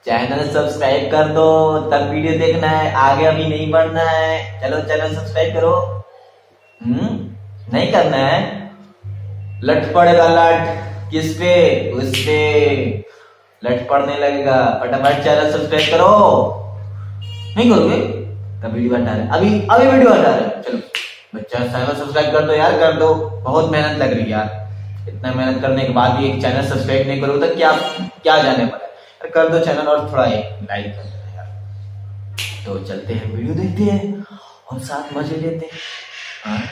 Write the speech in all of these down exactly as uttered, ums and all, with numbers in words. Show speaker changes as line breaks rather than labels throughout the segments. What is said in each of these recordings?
Channel subscribe कर दो, तब वीडियो देखना है, आगे अभी नहीं बढ़ना है। चलो चैनल सब्सक्राइब करो। हम्म नहीं करना है, लट पड़ेगा लट किस पे, उस पे लट पड़ने लगेगा। फटाफट चैनल सब्सक्राइब करो। नहीं करोगे तब वीडियो हटा रहे, अभी अभी वीडियो हटा रहे। चलो बच्चा चैनल सब्सक्राइब कर दो यार, कर दो, बहुत मेहनत लग रही है यार। इतना मेहनत करने के बाद भी एक चैनल सब्सक्राइब नहीं करोगे तो क्या क्या जाने वाला है। कर दो चैनल और थोड़ा एक लाइक कर दो यार। तो चलते हैं, वीडियो देखते हैं और साथ मजे लेते हैं। हाँ?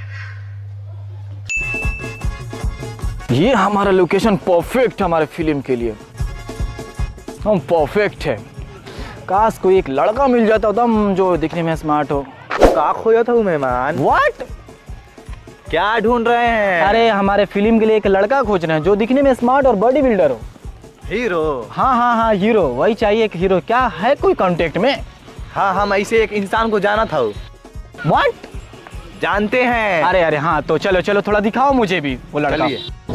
ये हमारा लोकेशन परफेक्ट हमारे फिल्म के लिए, हम परफेक्ट है। काश कोई एक लड़का मिल जाता एकदम जो दिखने में स्मार्ट हो।
का खोया था मेहमान?
व्हाट?
क्या ढूंढ रहे हैं?
अरे हमारे फिल्म के लिए एक लड़का खोज रहे हैं जो दिखने में स्मार्ट और बॉडी बिल्डर हो।
हीरो?
हाँ हाँ हाँ हीरो, वही चाहिए एक हीरो। क्या है कोई कांटेक्ट में?
हाँ हम ऐसे एक इंसान को जाना था।
व्हाट?
जानते हैं?
अरे अरे हाँ तो चलो चलो थोड़ा दिखाओ मुझे भी वो लड़का।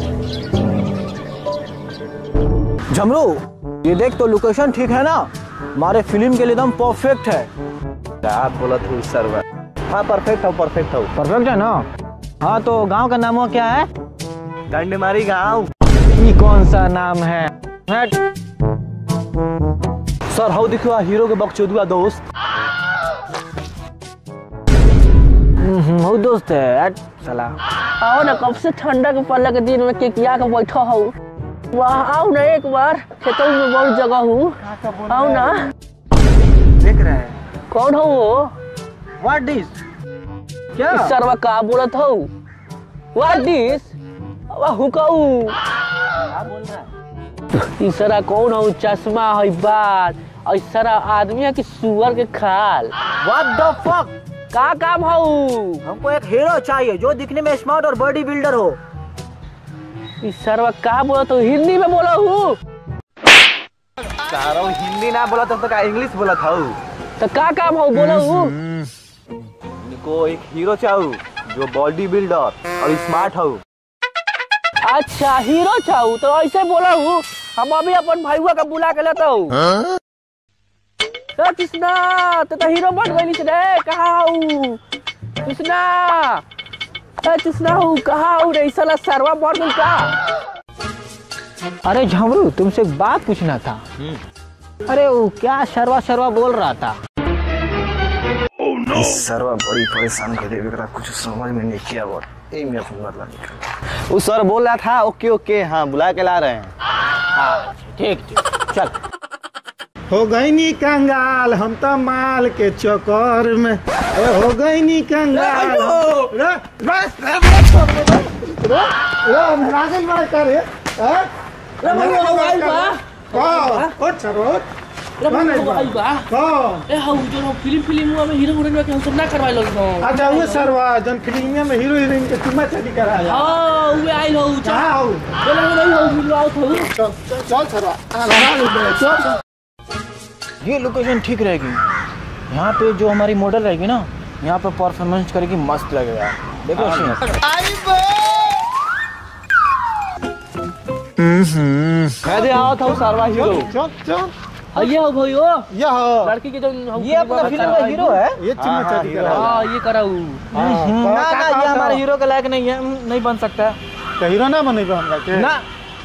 झमरू ये देख तो लोकेशन ठीक है ना, हमारे फिल्म के लिए एकदम परफेक्ट है।
क्या बोला तू सर्वर? हाँ परफेक्ट हो, परफेक्ट हो।
परफेक्ट है ना? हाँ तो गांव का नाम क्या है?
डंडमारी गांव।
ये कौन सा नाम है?
सर हाउ दिखवा हीरो के बकचोदुआ दोस्त।
वो दोस्त है साला।
आओ ना, कब से ठंडा के पल्ला के दिन में केकिया के बैठा हो। वाह आओ ना एक बार, खेतों में बहुत जगह हूँ, आओ ना।
देख रहे हैं
कौन हो वो?
What this? क्या
सरवा का बोलत हो? What this? हुकाऊ
क्या बोल रहा है?
इसरा कौन हो? चश्मा है, बाल, और इसरा आदमी है कि सुअर के खाल।
What the fuck?
का काम हो?
हमको एक हीरो चाहिए जो दिखने में स्मार्ट और बॉडी बिल्डर हो।
इस सरवा का बोला तो हिंदी में बोला हूँ।
सारो हिंदी ना बोला तो का इंग्लिश बोला था।
तो का काम हो बोला हूँ?
इनको एक हीरो चाहू जो बॉडी बिल्डर और स्मार्ट हो।
अच्छा हीरो चाहू तो ऐसे बोला हूँ। हम अभी अपन भाईवा का बुला के लेता हूँ। कृष्णा तो, तो हीरो बन गई रे, कहाँ हूँ कृष्णा? कृष्णा हूँ कहाँ हूँ रे? साला सरवा मर गई का?
अरे झमरू तुमसे एक बात पूछना था। अरे वो क्या शर्वा शर्वा बोल रहा था?
oh, no. सरवा बड़ी परेशान कर देगा, कुछ समझ में नहीं किया। वो में अपना मतलब निकल। वो सर बोल रहा था ओके ओके हाँ बुला के ला रहे हैं।
हाँ ठीक ठीक चल।
हो गई नी कंगाल हम तो माल के चक्कर में। ए हो गई नी कंगाल। रे बस रे नागल मार करे। हैं?
रे भाई भाई बा
कौन? ओ चरो
रे भाई भाई बा
कौन?
ए हाउ जो फिल्म फिल्म हुआ में हीरो हीरोइन में कैंसिल ना करवाई लो।
अच्छा वो सरवा जन फिल्म में हीरो हीरोइन के चुम्मा चाटी कराया।
हां वे आई हो।
हां हो
बोलो नहीं हो मिलो आओ तो।
चल सरवा आ रहा चल।
ये लोकेशन ठीक रहेगी। यहाँ पे जो हमारी मॉडल रहेगी ना, यहाँ पे परफॉर्मेंस करेगी, मस्त लगेगा। देखो
कहते आओ था सरवा हीरो।
चल चल
ये हो भाई हो
ये हो
लड़की के जो
ये अपना फिल्म का हीरो है।
ये चुम्मा चाटी कराया।
हां ये कराऊ।
ना ना ये हमारे हीरो के लायक नहीं है, नहीं बन सकता है।
तो हीरो ना बनेगा हम के
ना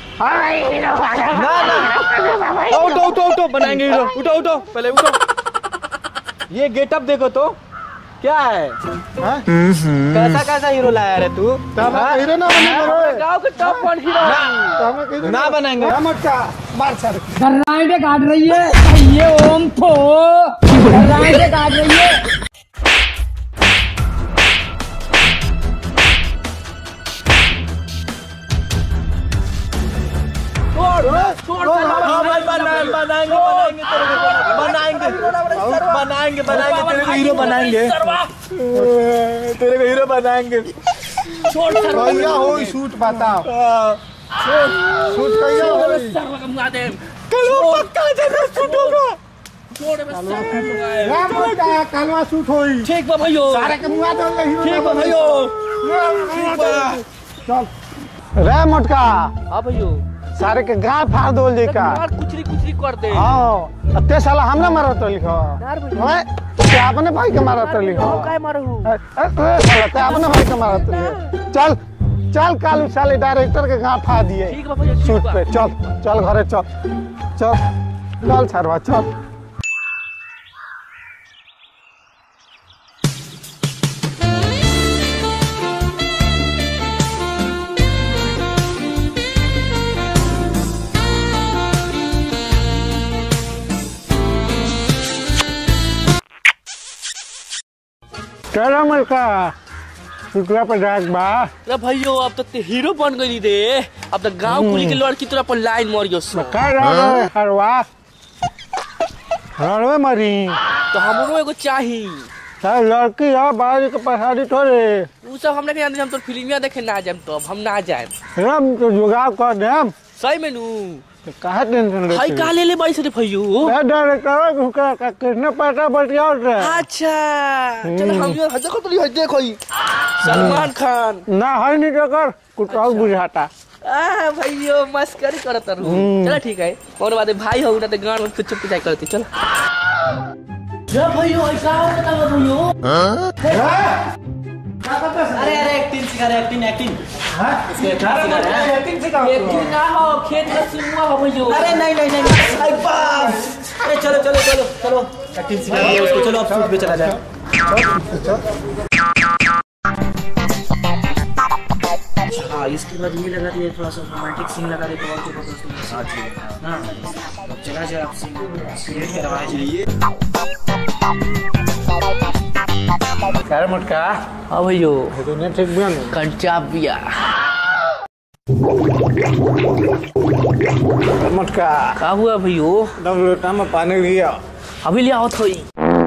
ना ना उठो उठो उठो बनाएंगे हीरो। उठो उठो पहले उठो। ये गेटअप देखो तो क्या है?
हां
कैसा कैसा हीरो लाया रे तू?
तब हीरो ना बनेगा।
गांव के टॉप वन हीरो
ना बनाएंगे।
मटका मार सर
धर्राइटे काट रही है ये ओम थो। धर्राइटे काट रही है।
बनाएंगे बनाएंगे बनाएंगे तेरे को हीरो बनाएंगे। तेरे को हीरो बनाएंगे।
कहिया हो शूट बताओ। शूट कहिया हो?
सर्व का मुआ दे।
कल पक्का जगह शूट होगा।
छोड़ बस सर्व
राम का कलवा शूट होई।
ठीक बा भाइयों।
सारे के मुआ दो हीरो।
ठीक बा भाइयों।
ठीक बा। चल रे मोटका
हाँ भैयो
सारे के गांव फाड़ दोल जी का
कुचरी कुचरी कर दे।
हाँ ते साला हमरा मारत लिखो
यार भैया
ओए ते अपने भाई के मारत लिखो
काय मारू
ए साला ते अपने भाई के मारत लिखो चल चल कालू साले डायरेक्टर के गांव फाड़ दिए
ठीक बा भैया
शूट पे चल चल घरे चल चल चल छरवा चल चलो मलका शुक्ला पर जाग बा
अरे भैयो अब तो ते हीरो बन गई रे। अब तो गांव कुली के लड़की तोरा पर लाइन मारियो सो।
का रे हरवा हरवे मरी
तो हमरो एगो चाही।
सारे लड़की है बाहर के पछाड़ी थोड़े
उ सब हमरा के जानते हम तो फिल्मिया देखे ना जाम तो हम ना जाए।
हम तो जुगाड़ कर देम
सही में नु
काहे टेंशन लेते
हाय का ले ले बाईस रे भैयो।
ए डायरेक्टर भूखा का कितने पैसा बचिया रे
अच्छा चल हम ये हद को तो लियो देखो ही सलमान खान
ना है नहीं तो कर कुछ और बुझाता
आ भैयो मस्करी करत रहू। चल ठीक है और बात भाई हो ना तो गान में कुछ पिटाई करती चल। जा भैयो ऐसा बता भैयो
अरे अरे एक्टिंग सिखा रहे एक्टिंग एक्टिंग हां इसके एक्टिंग सिखा रहे
एक दिन ना हो खेत का सिमुआ हो भैयो।
अरे नहीं नहीं नहीं अरे बाप अरे चलो चलो चलो चलो एक्टिंग सिखा रहे उसको चलो अब शूट पे चला जाए। हाँ इसके बाद ये लगा दिए थोड़ा सा रोमांटिक सीन लगा दे तो और तो पता हाँ ठीक है हाँ चला जाए आप सीन क्रिएट करवाए जाइए।
क्या मटका
हाँ भैयो
तो ने ठीक बन
कंचा बिया
मटका
का हुआ भैयो
दम लोटा में पानी लिया
अभी ले आओ थोड़ी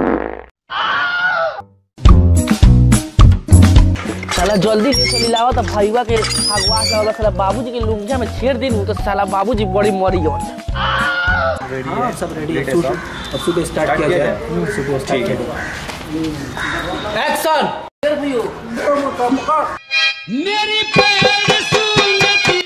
साला जल्दी से चली लावा तो भाईवा के भगवा के वाला साला बाबूजी के लुंगिया में छेड़ दिन तो साला बाबूजी बड़ी मरी हो।
रेडी है सब रेडी है सब अब शूट स्टार्ट किया जाए शूट स्टार्ट किया जाए
एक्शन कर भैयो मेरी पैर सुनती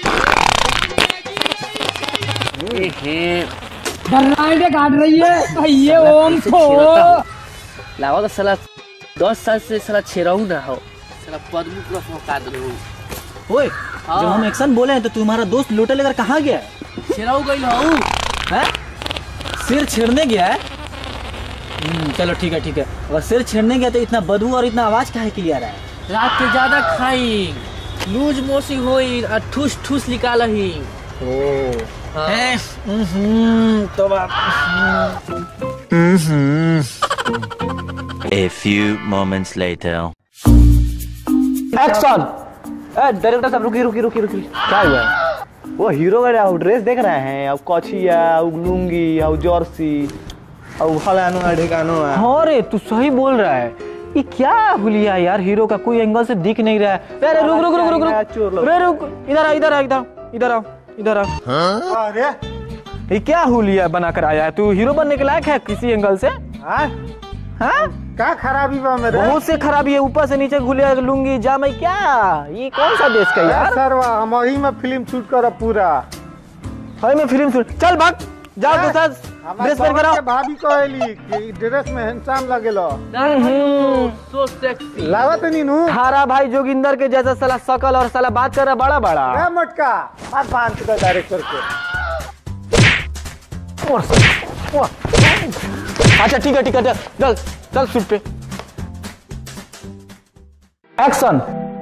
ए
डराइडे काट रही है भैया ओम को
लावा तो साला दस साल से साला छेड़ाऊ ना हो साला पद्मू पूरा फौका दे हो।
ओए जब हम एक्शन बोले हैं तो तुम्हारा दोस्त लोटे लेकर कहाँ गया
छेड़ाऊ गइल हो
है सिर छेड़ने गया है। चलो ठीक है ठीक है अगर सिर छेड़ने गया तो इतना बदबू और इतना आवाज काहे के लिए आ रहा है।
रात के ज्यादा खाई लूज मोसी होई और ठूस ठूस निकाल ही
ओ
हैं
तो बात
A few moments later.
Action. ए डायरेक्टर साहब रुकी रुकी रुकी रुकी क्या हुआ वो हीरो का ड्रेस देख रहे हैं अब कछिया अब लुंगी अब जर्सी अब फलानो ढेकानो है।
हाँ रे तू सही बोल रहा है ये क्या हुलिया यार हीरो का कोई एंगल से दिख नहीं रहा है। अरे रुक रुक रुक रुक रुक अरे रुक इधर आ इधर आ इधर इधर आओ इधर आओ।
अरे
ये क्या हुलिया बना कर आया है तू हीरो बनने के लायक है किसी एंगल से
हाँ
हाँ
क्या खराबी बा मेरे
बहुत से खराबी है ऊपर से नीचे घुलिया लुंगी जामे क्या ये कौन सा देश का यार
सरवा हम वही में फिल्म शूट कर पूरा
भाई मैं फिल्म शूट चल भाग जाओ तो सर ड्रेस पहन कर आओ।
भाभी कहली कि ड्रेस में हैंडसम लगेलो
सो सेक्सी
लागत नहीं नु
थारा भाई जोगिंदर के जैसा साला शकल और साला बात कर रहा बड़ा बड़ा
क्या मटका हाथ बांध चुका डायरेक्टर को
और सर और अच्छा ठीक है ठीक है चल चल शूट पे एक्शन।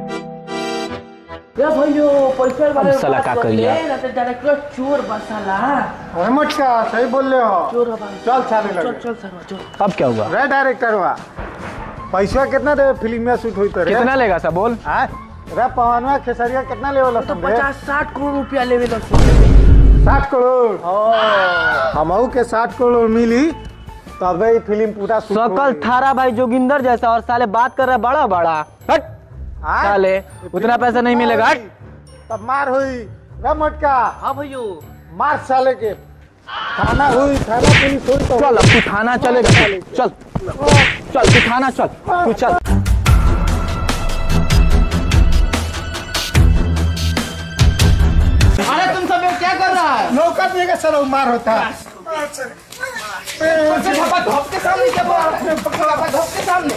या भैयो पैसा वाले
साला का करिया
ना तो डायरेक्टर चोर बसाला
अरे मटका सही बोल रहे हो
चोर बा
चल छाने
चल
लगे
चल सर चल
अब क्या हुआ
रे डायरेक्टर हुआ पैसा कितना दे फिल्म में शूट हुई तो रे
कितना लेगा सब बोल
हाँ रे पवनवा खेसरिया कितना लेवल
तो पचास साठ करोड़ रुपया लेवे लो
साठ करोड़ हमहू के साठ करोड़ मिली तबे फिल्म पूरा शूट
शकल थारा भाई जोगिंदर जैसा और साले बात कर रहा बड़ा बड़ा हट साले उतना पैसा नहीं मिलेगा हट
तब मार हुई रे मटका
हां भैयो
मार साले के थाना हुई थाना पुलिस हुई तो
चल अब तू थाना चलेगा चल चल तू थाना चल तू चल
धोखा देगा सर मार होता
धोप के सामने क्या धोप के सामने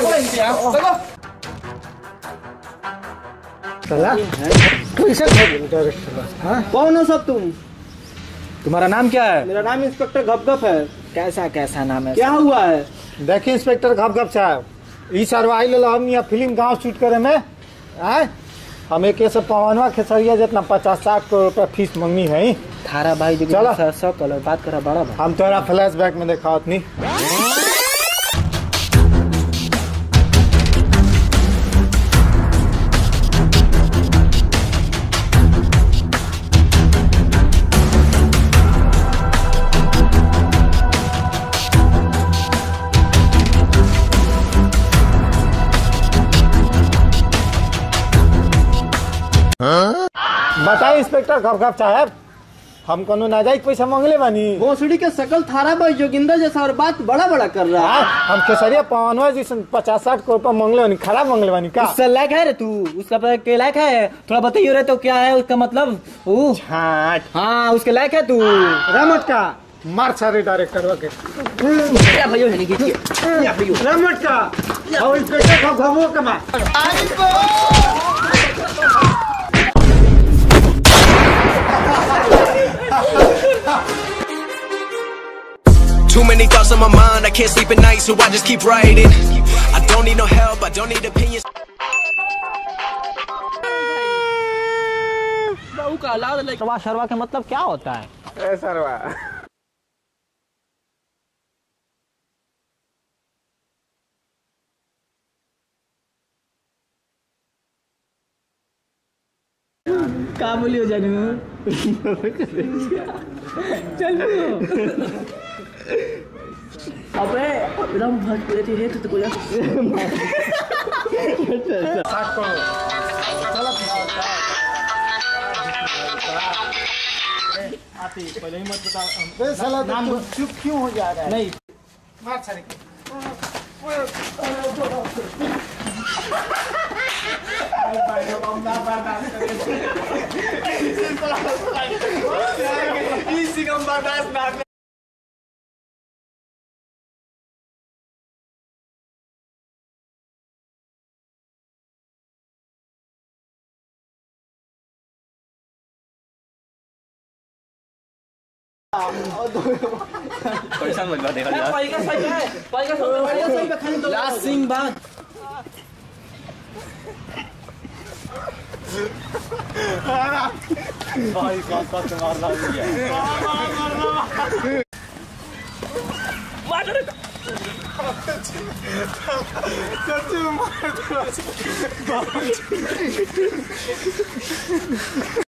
कैसे डायरेक्टर
कौन हो सब तुम?
तुम्हारा नाम क्या है?
मेरा नाम इंस्पेक्टर गपगप है।
कैसा कैसा नाम है?
क्या हुआ है?
देखिए इंस्पेक्टर घपघप साहब, ई सरवाई ले हम यहाँ फिल्म गाँव शूट करे में आए हम एक ऐसे पवनवा खेसरिया जितना पचास साठ करोड़ रुपया फीस मंगनी है।
थारा भाई जो
चलो।
सब कलर बात करा बड़ा भाई।
हम तोरा फ्लैश बैक में देखा उतनी बताइए इंस्पेक्टर घपघप साहब, हम कोनो नाजायज पैसा मांगले बानी?
भोसड़ी के सकल थारा भाई जोगिंदर जैसा और बात बड़ा बड़ा कर रहा है।
हम खेसरिया पवनवा जी पचास साठ करोड़ रुपया मांगले बानी, खराब मांगले बानी का?
उससे लायक है रे तू? उसका पता के लायक है? थोड़ा बताइए रे तो क्या है उसका मतलब? वो
हाँ
हाँ उसके लायक है तू?
रमट का मार सारे डायरेक्टर के रमट का और इंस्पेक्टर घपघपो का मार।
Too many thoughts on my mind, I can't sleep at night, so I just keep writing. I don't need no help, I don't need opinions.
Sharva Sharva के मतलब क्या होता है?
सरवा
का बोलियो जानू? चलो अबे एकदम भट लेती है तो बोला
साठ करोड़ चलो
आती पहले ही मत बता।
बे साला नाम चुप क्यों हो जा रहा है?
नहीं
मार सारे
इसी का बर्दाश्त ना
पैसा मत देखा यार।
पाएगा सही है पाएगा सही पे खाने दो लास्ट सिंह बात
भाई का का मारना है।